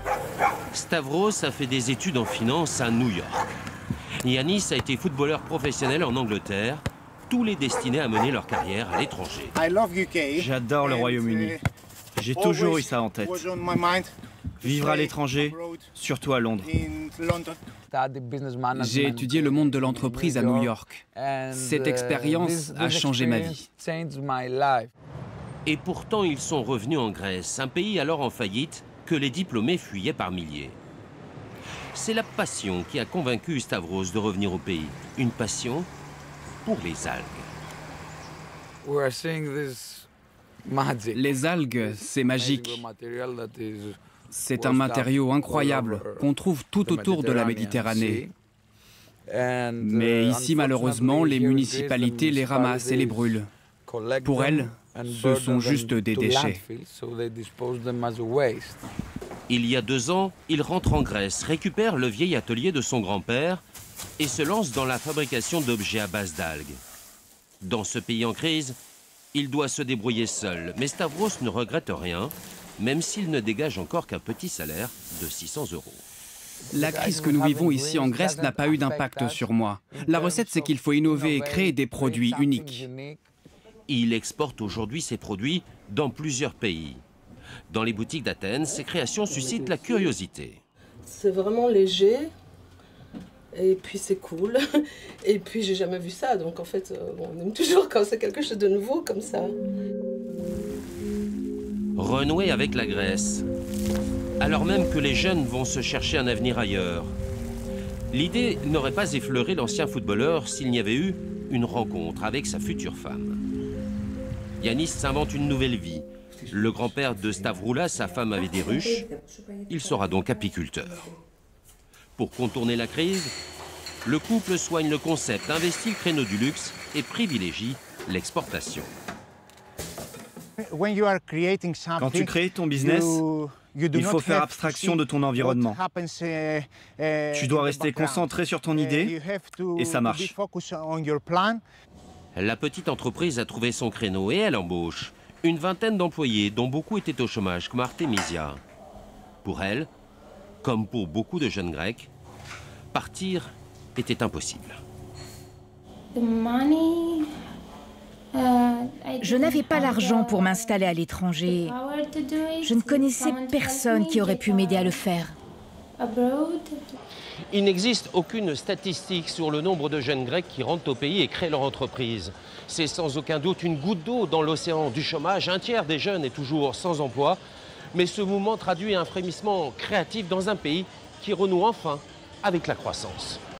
Stavros a fait des études en finance à New York. Yanis a été footballeur professionnel en Angleterre, tous les destinés à mener leur carrière à l'étranger. J'adore le Royaume-Uni. J'ai toujours eu ça en tête. Vivre à l'étranger, surtout à Londres. J'ai étudié le monde de l'entreprise à New York. Cette expérience a changé ma vie. Et pourtant, ils sont revenus en Grèce, un pays alors en faillite que les diplômés fuyaient par milliers. C'est la passion qui a convaincu Stavros de revenir au pays. Une passion pour les algues. Les algues, c'est magique. C'est un matériau incroyable qu'on trouve tout autour de la Méditerranée. Mais ici, malheureusement, les municipalités les ramassent et les brûlent. Pour elles, ce sont juste des déchets. Il y a 2 ans, il rentre en Grèce, récupère le vieil atelier de son grand-père et se lance dans la fabrication d'objets à base d'algues. Dans ce pays en crise, il doit se débrouiller seul, mais Stavros ne regrette rien, même s'il ne dégage encore qu'un petit salaire de 600 €. La crise que nous vivons ici en Grèce n'a pas eu d'impact sur moi. La recette, c'est qu'il faut innover et créer des produits uniques. Il exporte aujourd'hui ses produits dans plusieurs pays. Dans les boutiques d'Athènes, ses créations suscitent la curiosité. C'est vraiment léger, et puis c'est cool, et puis j'ai jamais vu ça, donc en fait, on aime toujours quand c'est quelque chose de nouveau comme ça. Renouer avec la Grèce, alors même que les jeunes vont se chercher un avenir ailleurs. L'idée n'aurait pas effleuré l'ancien footballeur s'il n'y avait eu une rencontre avec sa future femme. Yanis s'invente une nouvelle vie. Le grand-père de Stavroulas, sa femme, avait des ruches. Il sera donc apiculteur. Pour contourner la crise, le couple soigne le concept, investit le créneau du luxe et privilégie l'exportation. Quand tu crées ton business, il faut faire abstraction de ton environnement. Tu dois rester concentré sur ton idée et ça marche. La petite entreprise a trouvé son créneau et elle embauche une vingtaine d'employés dont beaucoup étaient au chômage, comme Artemisia. Pour elle, comme pour beaucoup de jeunes Grecs, partir était impossible. Je n'avais pas l'argent pour m'installer à l'étranger. Je ne connaissais personne qui aurait pu m'aider à le faire. Il n'existe aucune statistique sur le nombre de jeunes Grecs qui rentrent au pays et créent leur entreprise. C'est sans aucun doute une goutte d'eau dans l'océan du chômage. Un tiers des jeunes est toujours sans emploi. Mais ce mouvement traduit un frémissement créatif dans un pays qui renoue enfin avec la croissance.